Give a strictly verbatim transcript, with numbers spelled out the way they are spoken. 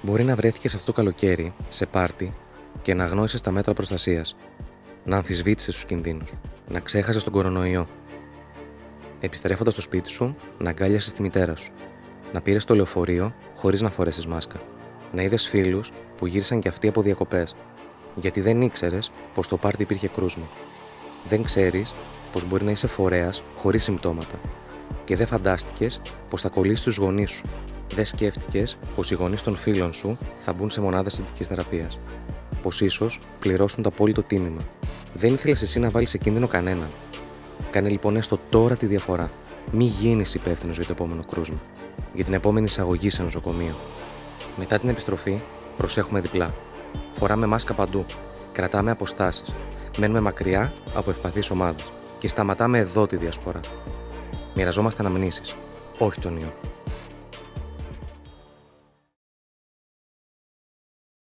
Μπορεί να βρέθηκες αυτό το καλοκαίρι σε πάρτι και να αγνόησες τα μέτρα προστασίας, να αμφισβήτησες τους κινδύνους, να ξέχασες τον κορονοϊό. Επιστρέφοντας στο σπίτι σου, να αγκάλιασες τη μητέρα σου, να πήρες το λεωφορείο χωρίς να φορέσεις μάσκα, να είδες φίλους που γύρισαν κι αυτοί από διακοπές, γιατί δεν ήξερες πως στο πάρτι υπήρχε κρούσμα. Δεν ξέρεις πως μπορεί να είσαι φορέας χωρίς συμπτώματα. Και δεν φαντάστηκες πως θα κολλήσεις τους γονείς σου. Δεν σκέφτηκες πως οι γονείς των φίλων σου θα μπουν σε μονάδα συντικής θεραπείας. Πως ίσως πληρώσουν το απόλυτο τίμημα. Δεν ήθελες εσύ να βάλεις σε κίνδυνο κανέναν. Κάνε λοιπόν έστω τώρα τη διαφορά. Μη γίνεις υπεύθυνος για το επόμενο κρούσμα. Για την επόμενη εισαγωγή σε νοσοκομείο. Μετά την επιστροφή, προσέχουμε διπλά. Φοράμε μάσκα παντού. Κρατάμε αποστάσεις. Μένουμε μακριά από ευπαθείς ομάδες. Και σταματάμε εδώ τη διασπορά. Μοιραζόμαστε αναμνήσεις, όχι τον ιό.